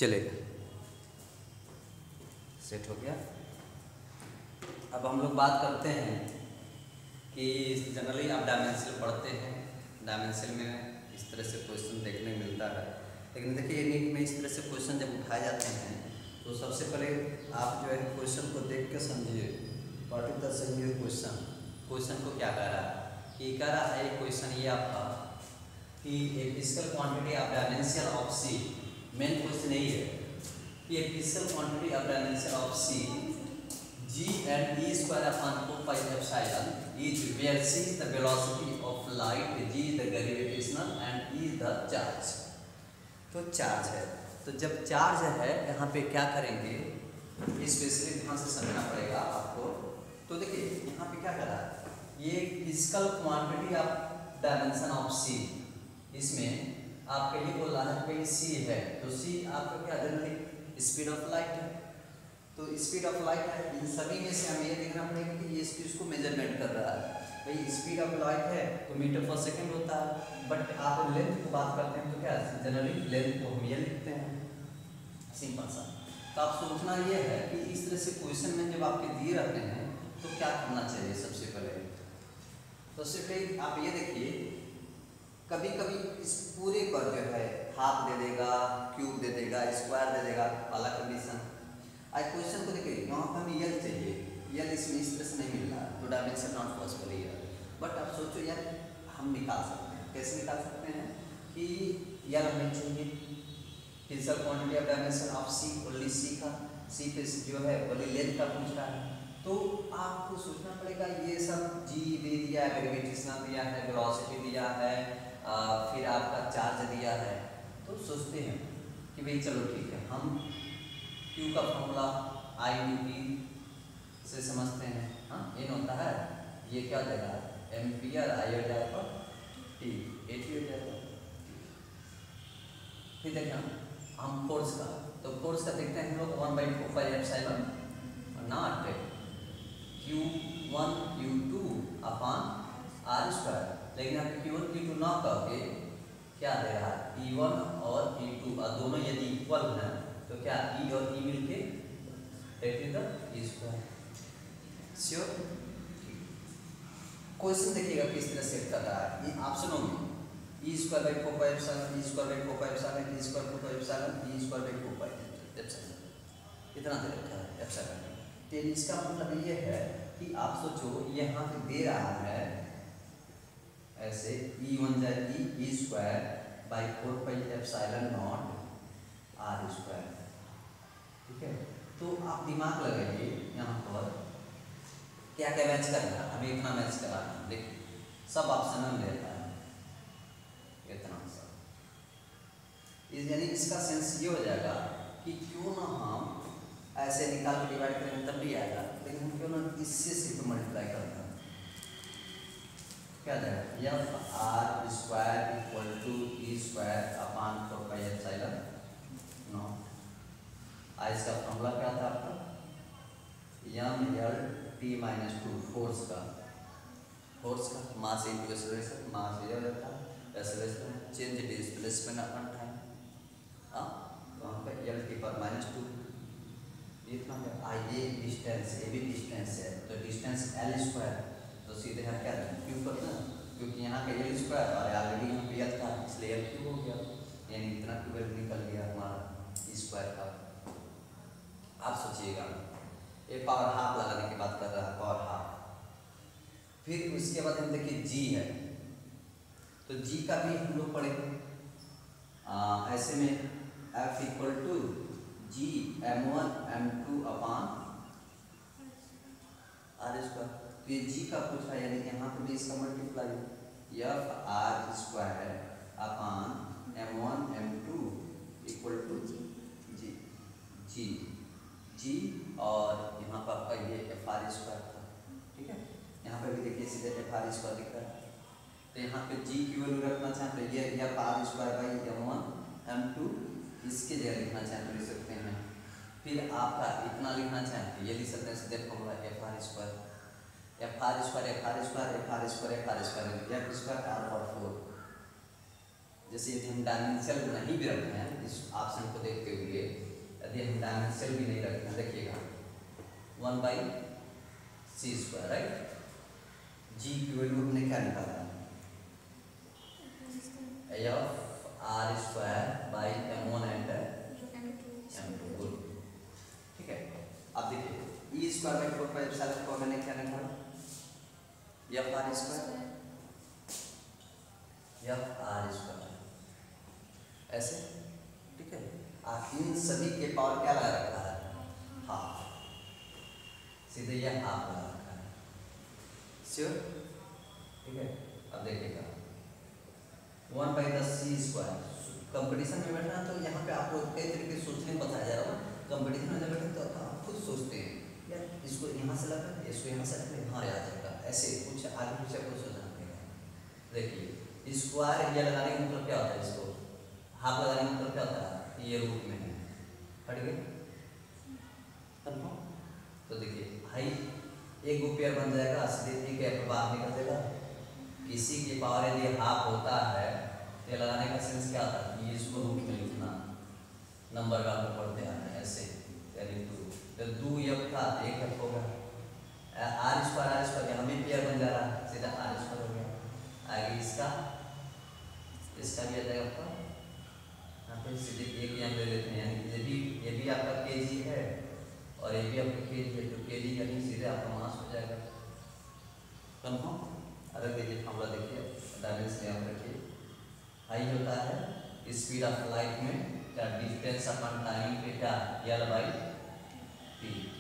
चलेगा, सेट हो गया। अब हम लोग बात करते हैं कि जनरली आप डायमेंशन पढ़ते हैं, डायमेंशन में इस तरह से क्वेश्चन देखने मिलता है। लेकिन देखिए नीट में इस तरह से क्वेश्चन जब उठाए जाते हैं तो सबसे पहले आप जो है क्वेश्चन को देख के समझिए, what is the single question. Question को क्या कह रहा है कि कह रहा है क्वेश्चन ये आपका कि a physical quantity of dimension of C, main question यही है कि a physical quantity of dimension of C g and e square upon 4 pi epsilon is where c is the velocity of light, g is the gravitational and e is the charge। तो charge है, तो जब charge है यहाँ पे क्या करेंगे, specially ध्यान से समझना पड़ेगा आपको। तो देखिए यहाँ पे क्या कर रहा है, ये physical quantity of dimension of C, इसमें आपका ये बोल रहा है कि सी है, तो सी आपका क्या जनरली स्पीड ऑफ लाइट है। तो स्पीड ऑफ लाइट है, इन सभी में से हमें ये देखना पड़ेगा कि ये इसको मेजरमेंट कर रहा है। भाई स्पीड ऑफ लाइट है तो मीटर पर सेकंड होता है, बट आप लेंथ की बात करते हैं तो क्या जनरली लेंथ को हम ये लिखते हैं, सिंपल सा। तो आप सोचना ये है कि इस तरह से क्वेश्चन में जब आपके दिए रहते हैं तो क्या करना चाहिए। सबसे पहले आप ये देखिए, कभी कभी इस पूरे पर जो है हाफ दे देगा, क्यूब दे देगा, स्क्वायर दे देगा, वाला कंडीशन। आज क्वेश्चन को देखिए, यहाँ पर हमें यल चाहिए, यल इसमें इस तरह से नहीं मिल रहा, तो डायमेंशन नॉट पॉसिबल है। बट आप सोचो यार हम निकाल सकते हैं, कैसे निकाल सकते हैं कि यल हमें चाहिए physical quantity of dimension of C, only C का, सी पे जो है ओनली लेंथ का पूछ रहा है। तो आपको सोचना पड़ेगा ये सब जी दे दिया है, ग्रेविटेशनल दिया है, वेलोसिटी दिया है, फिर आपका चार्ज दिया है। तो सोचते हैं कि भाई चलो ठीक है, हम Q का फॉर्मूला आई डी टी से समझते हैं। हाँ इन होता है, ये क्या देगा एम्पियर, आई हो जाएगा टी, एटी हो जाएगा। फिर देखना हम फोर्स का, तो फोर्स का देखते हैं हम लोग 1/4 pi epsilon not Q1 Q2 upon R square. लेकिन यहाँ पे Q1 Q2 ना करके क्या दे रहा है E1 और E2, और दोनों यदि इक्वल हैं तो क्या E और E मिलके E स्क्वायर। श्योर। क्वेश्चन देखिएगा किस तरह से कर रहा है, ये ऑप्शनों में E square by 4 pi epsilon, E square by 4 pi epsilon, E square 4 pi epsilon, E square by 4 pi epsilon, इतना दे रखा है एप्सिलॉन। तो इसका मतलब ये है कि आप सोचो यहाँ पे दे रहा है ऐसे E1 जाएगी E square by 4 pi epsilon not R square. ठीक है, तो आप दिमाग लगाइए यहाँ पर क्या क्या मैच करना है, हमें इतना मैच कराना है। देखिए सब ऑप्शन में देता है इतना सब, यानी इसका सेंस ये हो जाएगा कि क्यों ना हम ऐसे निकाल के डिवाइड करेंगे तब भी आएगा, लेकिन हम क्यों ना इससे सिर्फ मल्टीप्लाई करते हैं। क्या जाएगा F R square equal to E square upon 4 pi epsilon not. आज इसका फॉर्मूला क्या था आपका M L T minus 2, force का मास इनटू एक्सेलरेशन, मास ये रहता है, acceleration change displacement upon time. हाँ तो वहाँ पे एल टी पर -2 इतना है। आई ए डिस्टेंस, ए भी डिस्टेंस है तो डिस्टेंस एल स्क्वायर, तो सीधे यहाँ क्या क्यू करना, क्योंकि यहाँ का एल स्क्वायर और ऑलरेडी यहाँ पे एल था इसलिए एल क्यू हो गया, यानी इतना ट्वेल्व निकल गया हमारा स्क्वायर का। आप सोचिएगा ये पावर हाफ लगाने की बात कर रहा है, पावर हाफ। फिर उसके बाद हम देखिए जी है, तो जी का भी हम लोग पढ़ेंगे ऐसे में F equal to G m1 m2 upon R square. तो ये जी का पूछ रहा है, यानी यहाँ पे भी इसका multiply F R square upon m1 m2 equal to G G और यहाँ पर आपका ये एफ आर स्क्वायर था। ठीक है, यहाँ पर भी देखिए सीधे एफ आर स्क्वायर दिख रहा है, तो यहाँ पे जी की वैल्यू रखना चाहते हैं ये F R square by m1 m2, इसके जगह लिखना चाहते हैं लिख सकते हैं। फिर आपका इतना लिखना चाहते हैं ये लिख सकते हैं सीधे formula F R square, F R square F R square F R square F R square F square R power 4, जैसे यदि हम डायमेंशियल नहीं भी रखते हैं, इस ऑप्शन को देखते हुए यदि हम डायमेंशियल भी नहीं रखते हैं, देखिएगा 1/c², राइट। जी की वैल्यू हमने क्या निकाला, f(r²/m1 and m2), ठीक है। अब देखिए e²/4πε को मैंने क्या निकाला, f(r²) ऐसे, ठीक है। इन सभी के पावर क्या लगा रखा है, हाफ, सीधे यह हाफ लगा रखा है, श्योर, ठीक है। अब देखिएगा 1/10c²। कंपटीशन में बैठना तो यहाँ पे आपको कई तरीके से सोचने को बताया जा रहा है। कंपटीशन में बैठे तो आप खुद सोचते हैं यार इसको यहाँ से लगा, इसको यहाँ से लगा, हाँ याद रखा, ऐसे कुछ आगे पीछे आपको सोचना पड़ेगा। देखिए स्क्वायर ये लगाने का मतलब क्या होता है, इसको हाफ लगाने का मतलब क्या होता है, ये रूप में है, हट गए, तो देखिए भाई एक गो पेयर बन जाएगा, सीधे एक एफ बाहर निकल जाएगा। किसी के पावर यदि हाफ होता है तो लगाने का सेंस क्या होता है, ये इसको रूप में लिखना, नंबर का पढ़ते हैं ऐसे, यानी 2, तो 2 एफ था, एक एफ होगा, r² यहाँ भी पेयर बन जा रहा है, सीधा r² हो गया। आगे इसका भी आ जाएगा आपका, यहाँ पे सीधे एक ही हम ले लेते हैं, यानी ये भी आपका kg है और ये भी आपका kg है, तो kg यानी सीधे आपका मास हो जाएगा, कन्फर्म। अगर देखिए फॉर्मूला देखिए, डायमेंशन यहाँ रखिए, आई होता है स्पीड ऑफ लाइट में क्या डिस्टेंस अपॉन टाइम पे क्या L/t,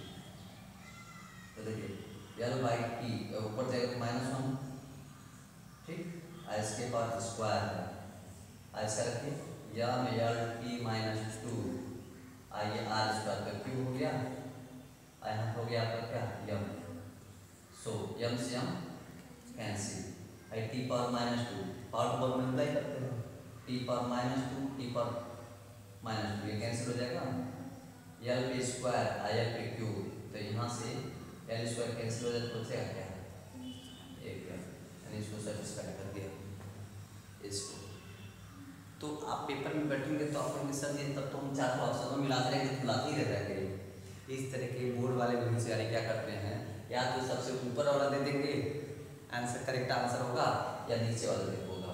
तो देखिए L/t ऊपर जाएगा तो -1, ठीक, इसके पास स्क्वायर है, ऐसा रखिए यम Lt - 2 आइए r² का क्यूब हो गया, यहाँ हो गया आपका क्या यम, सो यम से M cancel, I t⁻² power पर मल्टीप्लाई करते हैं, t⁻², t⁻², ये कैंसिल हो जाएगा, L/2 L/3, तो यहाँ से L² कैंसिल हो जाए तो बचेगा क्या, एक, यानी इसको सेटिस्फाई कर दिया इसको। तो आप पेपर में बैठेंगे तो आप कहेंगे सर ये तब तो हम चारों ऑप्शन में मिलाते रहेंगे, मिलाते ही रह जाएंगे। इस तरह के बोर्ड वाले भी होशियारी क्या करते हैं, या तो सबसे ऊपर वाला दे देंगे आंसर, करेक्ट आंसर होगा, या नीचे वाला दे होगा।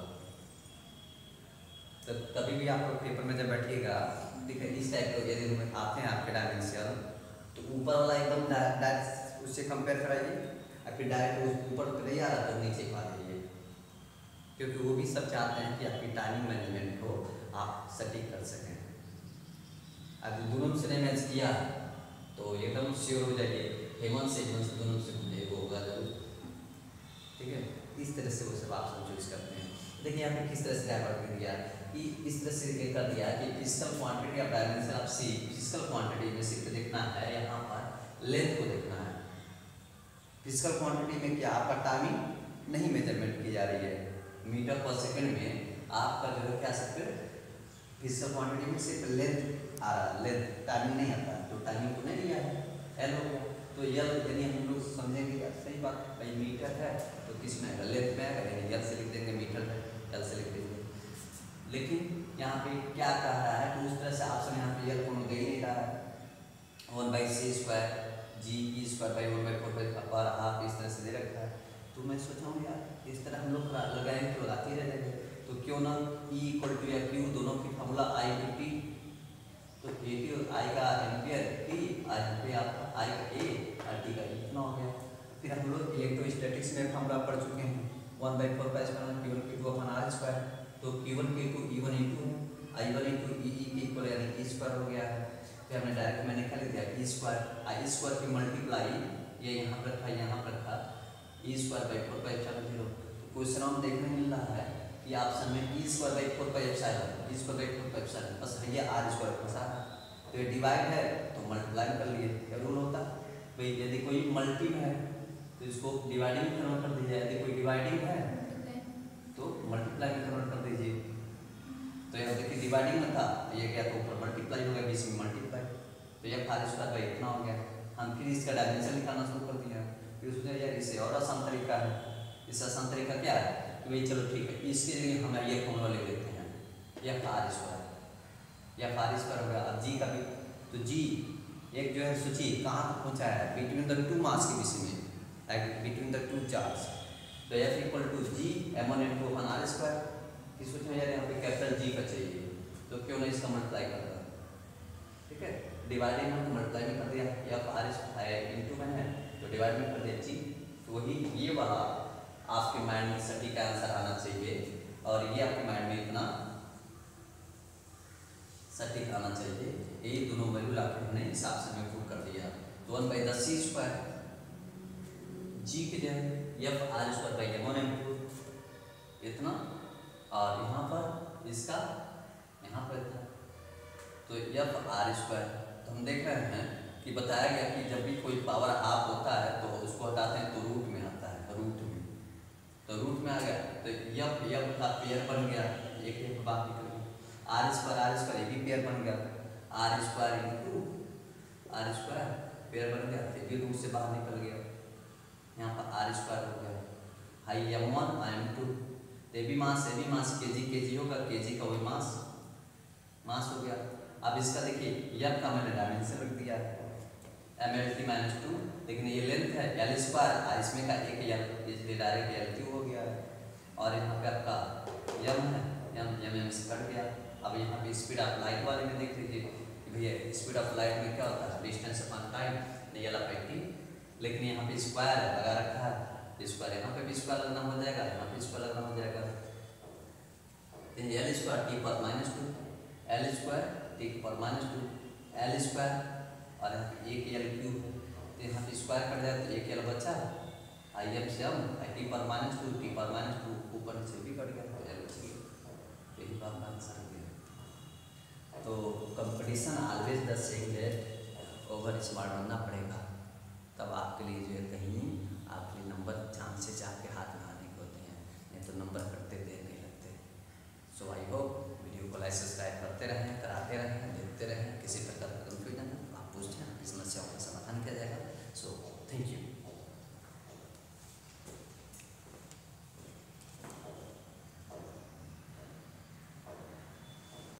तो कभी भी आप लोग पेपर में जब बैठिएगा, ठीक है, इस टाइप के यदि आते हैं आपके डायमेंशन, तो ऊपर वाला एकदम डायरेक्ट उससे कंपेयर कराइए, और फिर डायरेक्ट ऊपर नहीं आ रहा तो नीचे पा दीजिए, क्योंकि वो भी सब चाहते हैं कि आपकी टाइमिंग मैनेजमेंट को आप सटीक कर सकें। अगर दोनों से नहीं मैच किया तो एकदम श्योर हो जाइए हेमंत से दोनों से वो होगा जरूर, ठीक है। इस तरह से वो सब आप सब चूज करते हैं। देखिए यहाँ पे किस तरह से डाइवर्ट कर दिया कि इस तरह से कर दिया कि physical quantity of dimension of C, physical quantity में सिर्फ देखना है, यहाँ पर लेंथ को देखना है। फिजिकल क्वांटिटी में क्या आपका टाइमिंग नहीं मेजरमेंट की जा रही है, मीटर पर सेकंड में आपका जो है क्या सकते फिजिकल क्वांटिटी में सिर्फ लेंथ आ रहा है, लेंथ टाइमिंग नहीं आता, तो टाइमिंग को नहीं लिया है, एल हो गया। तो यल यानी हम लोग समझेंगे क्या, सही बात, भाई मीटर है तो किस में आएगा, लेंथ में आएगा, यानी यल से लिख देंगे, मीटर है यल से लिख देंगे। लेकिन यहाँ पे क्या कह रहा है, तो उस तरह से ऑप्शन यहाँ पे यल को दे ही नहीं रहा है, 1/c² G(e²/1/4π/हाफ इस तरह से दे रखा है। तो मैं सोचा हूँ यार इस तरह हम लोग लगाएंगे तो लगाते ही रहेंगे, तो क्यों ना E = या Q दोनों की फॉर्मूला I/T, तो AT I का एम्पियर T, और यहाँ पे आपका I का A और T का E इतना हो गया। फिर हम लोग इलेक्ट्रोस्टैटिक्स में फॉर्मूला पढ़ चुके हैं, 1/4π/Q1 Q2/r², तो Q1 Q2 E1 E2 है, I1 E2 E के इक्वल यानी E² हो गया है। फिर हमने डायरेक्ट मैंने क्या लिख दिया E² I² की मल्टीप्लाई, ये यहाँ पर रखा यहाँ पर रखा E²/4πε0। तो क्वेश्चन हम देखने मिल रहा है कि ऑप्शन में E²/4πε, बस ये r² फंसा है, तो ये डिवाइड है तो मल्टीप्लाई कर लिए, क्या रूल होता है भाई, यदि कोई मल्टी है तो इसको डिवाइडिंग में कन्वर्ट कर दीजिए, यदि कोई डिवाइडिंग है तो मल्टीप्लाई में कन्वर्ट कर दीजिए। तो यहाँ देखिए डिवाइडिंग में था तो ये क्या, तो ऊपर मल्टीप्लाई हो गया, बीच में मल्टीप्लाई, तो ये r² इतना हो गया। हम फिर इसका डायमेंशन निकालना शुरू कर दिया, फिर उसने यार इसे और आसान तरीका है, इससे आसान तरीका क्या है कि भाई चलो ठीक है, इसके लिए हम ये फॉर्मूला ले लेते हैं, F R square, F R square हो गया। अब जी का भी, तो जी एक जो है सूची कहाँ तक पहुँचा है, बिटवीन द टू मास के विषय में, बिटवीन द टू चार्ज। तो F equal to G m1 into upon R square की सूची में, यार यहाँ पे कैपिटल जी का चाहिए, तो क्यों नहीं इसका मल्टीप्लाई करता, ठीक है, डिवाइडिंग में मल्टीप्लाई में कर दिया, एफ आर इंटू में है तो डिवाइड में कर दिया जी। तो वही ये वाला आपके माइंड में सटीक आंसर आना चाहिए, और ये आपके माइंड में इतना सटीक आना चाहिए। यही दोनों वैल्यू लाके हमने हिसाब से हमें प्रूव कर दिया। तो 1/10 स्क्वायर जी के जगह F R square by m1 into इतना, और यहाँ पर इसका यहाँ पर था तो एफ आर स्क्वायर। तो हम देख रहे हैं कि बताया गया कि जब भी कोई पावर हाफ होता है तो उसको हटाते हैं तो रूट में आता है, रूट में, तो रूट में आ गया तो एफ का पेयर बन गया, एक बात निकल गई, आर स्क्वायर एक ही पेयर बन गया, R square into R square pair बन गया, तो भी रूट से बाहर निकल गया, यहाँ पर आर स्क्वायर हो गया, हाई m1 m2, तो भी मास केजी होगा, केजी का वही मास हो गया। अब इसका देखिए एफ का मैंने डायमेंशन रख दिया ml3 - 2, लेकिन ये लेंथ है l स्क्वायर, इसमें का एक l, इसलिए डायरेक्ट l3 हो गया है, और यहाँ पे आपका m है, m से कट गया। अब यहाँ पे स्पीड ऑफ लाइट वाले में देख लीजिए कि भैया स्पीड ऑफ लाइट में क्या होता है, डिस्टेंस अपॉन टाइम, नहीं l अपॉन, लेकिन यहाँ पे स्क्वायर लगा रखा है, स्क्वायर यहाँ पे भी स्क्वायर लगना हो जाएगा, यहाँ पे स्क्वायर लगना हो जाएगा, l स्क्वायर t पर -2, l स्क्वायर t पर -2, l स्क्वायर, और यहाँ पे एक l क्यूब है, तो यहाँ पे स्क्वायर कट जाए तो एक l बचा, आई एम से हम t पर -2 t पर -2 ऊपर से भी कट गया तो l बच गया, यही बात का आंसर हो गया। तो competition always the same that over smart बनना पड़ेगा, तब आपके लिए जो है